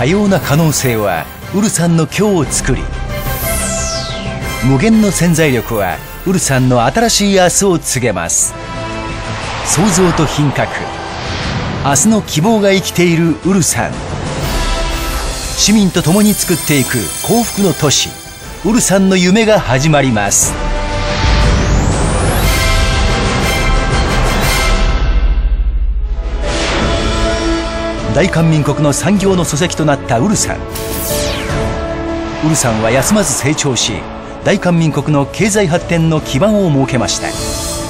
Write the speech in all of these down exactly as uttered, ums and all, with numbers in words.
多様な可能性はウルサンの今日を作り、無限の潜在力はウルサンの新しい明日を告げます。創造と品格、明日の希望が生きているウルサン。市民と共に作っていく幸福の都市、ウルサンの夢が始まります。大韓民国の産業の礎石となったウルサン。ウルサンは休まず成長し、大韓民国の経済発展の基盤を設けました。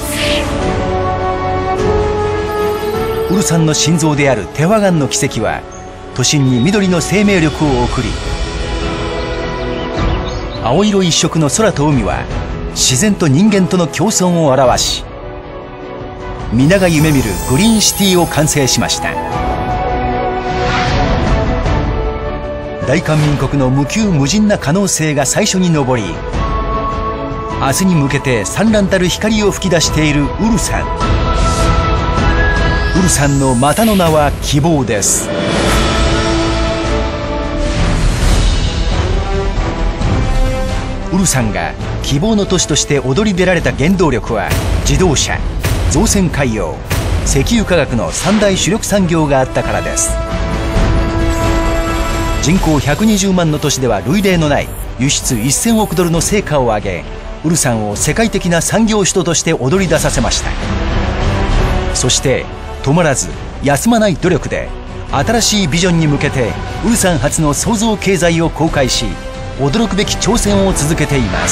ウルサンの心臓であるテファガンの奇跡は都心に緑の生命力を送り、青色一色の空と海は自然と人間との共存を表し、皆が夢見るグリーンシティを完成しました。大韓民国の無窮無尽な可能性が最初に昇り、明日に向けて燦爛たる光を噴き出しているウルサン。ウルサンのまたの名は希望です。ウルサンが希望の都市として躍り出られた原動力は、自動車、造船海洋、石油化学の三大主力産業があったからです。人口ひゃくにじゅうまんの都市では類例のない輸出せんおくドルの成果を上げ、ウルサンを世界的な産業首都として躍り出させました。そして止まらず休まない努力で新しいビジョンに向けてウルサン初の創造経済を公開し、驚くべき挑戦を続けています。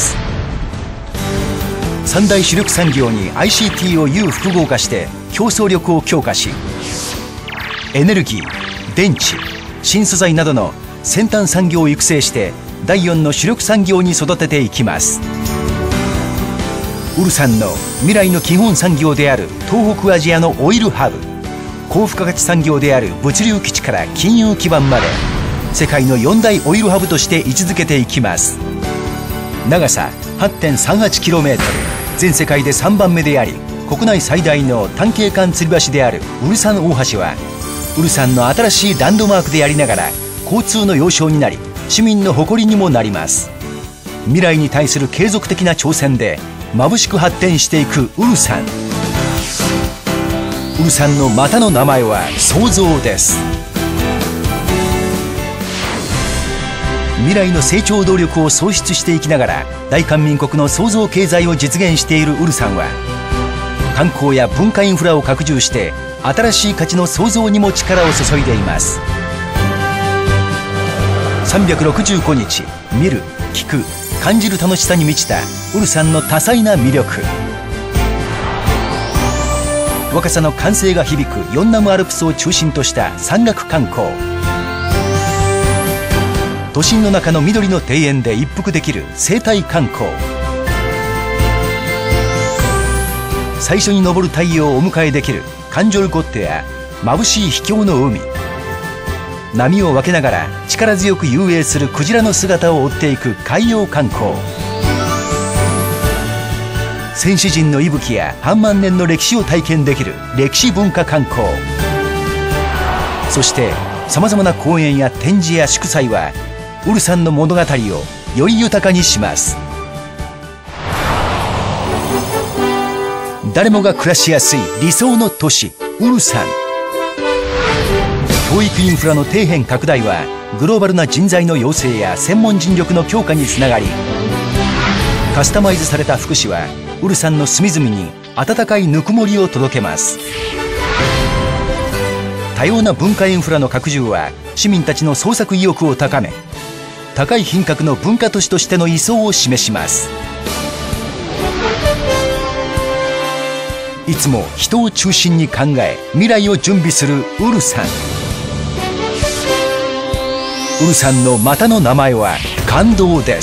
三大主力産業に アイシーティー を有複合化して競争力を強化し、エネルギー、電池、新素材などの先端産業を育成してだいよんの主力産業に育てていきます。ウルサンの未来の基本産業である東北アジアのオイルハブ、高付加価値産業である物流基地から金融基盤まで、世界のよん大オイルハブとして位置づけていきます。長さ はちてんさんはちキロメートル、全世界でさんばんめであり、国内最大の単景間吊り橋であるウルサン大橋は、ウルサンの新しいランドマークでありながら交通の要衝になり、市民の誇りにもなります。未来に対する継続的な挑戦で眩しく発展していくウルサン。ウルサンのまたの名前は創造です。未来の成長動力を創出していきながら大韓民国の創造経済を実現しているウルサンは、観光や文化インフラを拡充して新しい価値の創造にも力を注いでいます。さんびゃくろくじゅうごにち見る、聞く、感じる楽しさに満ちたウルサンの多彩な魅力。若さの歓声が響くヨンナムアルプスを中心とした山岳観光。都心の中の緑の庭園で一服できる生態観光。最初に昇る太陽をお迎えできるカンジョルゴッテや眩しい秘境の海。波を分けながら力強く遊泳するクジラの姿を追っていく海洋観光。先史人の息吹や半万年の歴史を体験できる歴史文化観光。そしてさまざまな公園や展示や祝祭はウルサンの物語をより豊かにします。誰もが暮らしやすい理想の都市ウルサン。教育インフラの底辺拡大はグローバルな人材の養成や専門人力の強化につながり、カスタマイズされた福祉はウルサンの隅々に温かいぬくもりを届けます。多様な文化インフラの拡充は市民たちの創作意欲を高め、高い品格の文化都市としての位相を示します。いつも人を中心に考え未来を準備するウルサン。ウルサンのまたの名前は感動です。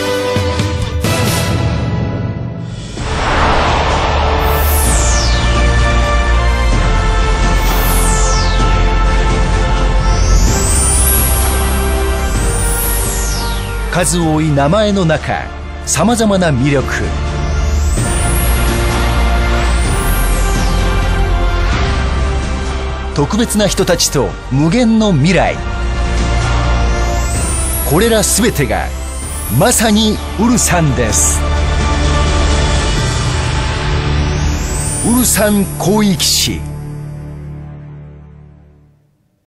数多い名前の中、さまざまな魅力。特別な人たちと無限の未来。 これら全てがまさにウルサンです。ウルサン広域市